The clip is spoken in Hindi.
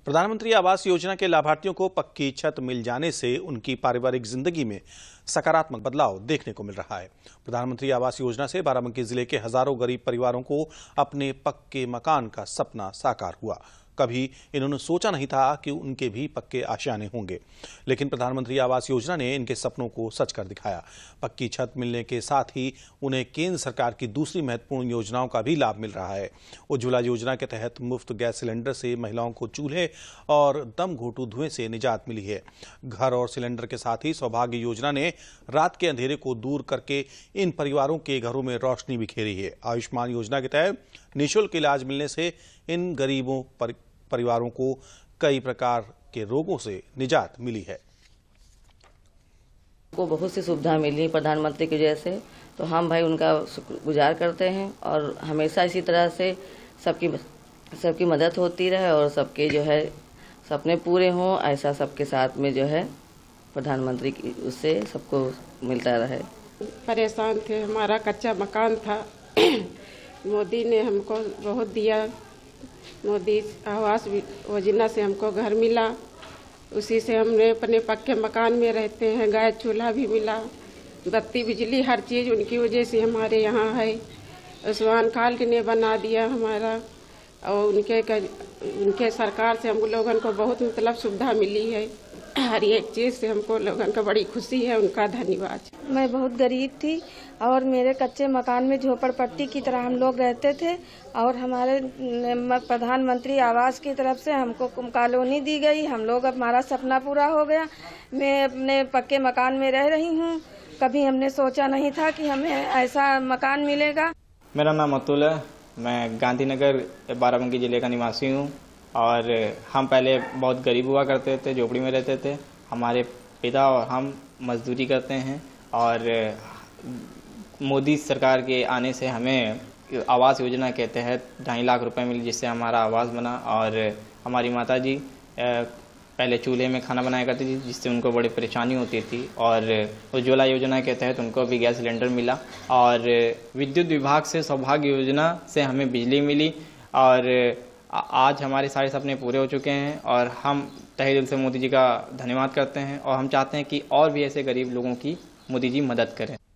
प्रधानमंत्री आवास योजना के लाभार्थियों को पक्की छत मिल जाने से उनकी पारिवारिक जिंदगी में सकारात्मक बदलाव देखने को मिल रहा है। प्रधानमंत्री आवास योजना से बाराबंकी जिले के हजारों गरीब परिवारों को अपने पक्के मकान का सपना साकार हुआ। कभी इन्होंने सोचा नहीं था कि उनके भी पक्के आशियाने होंगे, लेकिन प्रधानमंत्री आवास योजना ने इनके सपनों को सच कर दिखाया। पक्की छत मिलने के साथ ही उन्हें केंद्र सरकार की दूसरी महत्वपूर्ण योजनाओं का भी लाभ मिल रहा है। उज्ज्वला योजना के तहत मुफ्त गैस सिलेंडर से महिलाओं को चूल्हे और दम घोंटू धुएं से निजात मिली है। घर और सिलेंडर के साथ ही सौभाग्य योजना ने रात के अंधेरे को दूर करके इन परिवारों के घरों में रोशनी बिखेरी है। आयुष्मान योजना के तहत निःशुल्क इलाज मिलने से इन गरीबों परिवारों को कई प्रकार के रोगों से निजात मिली है। को बहुत सी सुविधा मिली प्रधानमंत्री की वजह से, तो हम भाई उनका शुक्रगुजार करते हैं और हमेशा इसी तरह से सबकी मदद होती रहे और सबके जो है सपने पूरे हों, ऐसा सबके साथ में जो है प्रधानमंत्री की उससे सबको मिलता रहे। परेशान थे, हमारा कच्चा मकान था, मोदी ने हमको बहुत दिया। मोदी आवास योजना से हमको घर मिला, उसी से हमने अपने पक्के मकान में रहते हैं। गैस चूल्हा भी मिला, बत्ती बिजली हर चीज़ उनकी वजह से हमारे यहाँ है। आयुष्मान कार्ड ने बना दिया हमारा, और उनके सरकार से हम लोगों को बहुत मतलब सुविधा मिली है। हर एक चीज़ से हमको लोगों को बड़ी खुशी है, उनका धन्यवाद। मैं बहुत गरीब थी और मेरे कच्चे मकान में झोपड़पट्टी की तरह हम लोग रहते थे, और हमारे प्रधानमंत्री आवास की तरफ से हमको कॉलोनी दी गई। हम लोग अब हमारा सपना पूरा हो गया। मैं अपने पक्के मकान में रह रही हूँ। कभी हमने सोचा नहीं था कि हमें ऐसा मकान मिलेगा। मेरा नाम अतुल है, मैं गांधीनगर बाराबंकी जिले का निवासी हूँ और हम पहले बहुत गरीब हुआ करते थे, झोपड़ी में रहते थे। हमारे पिता और हम मजदूरी करते हैं और मोदी सरकार के आने से हमें आवास योजना के तहत 2.5 लाख रुपए मिले, जिससे हमारा आवास बना। और हमारी माताजी पहले चूल्हे में खाना बनाया करती थी, जिससे उनको बड़ी परेशानी होती थी, और उज्ज्वला योजना के तहत उनको भी गैस सिलेंडर मिला। और विद्युत विभाग से सौभाग्य योजना से हमें बिजली मिली और आज हमारे सारे सपने पूरे हो चुके हैं और हम तहे दिल से मोदी जी का धन्यवाद करते हैं और हम चाहते हैं कि और भी ऐसे गरीब लोगों की मोदी जी मदद करें।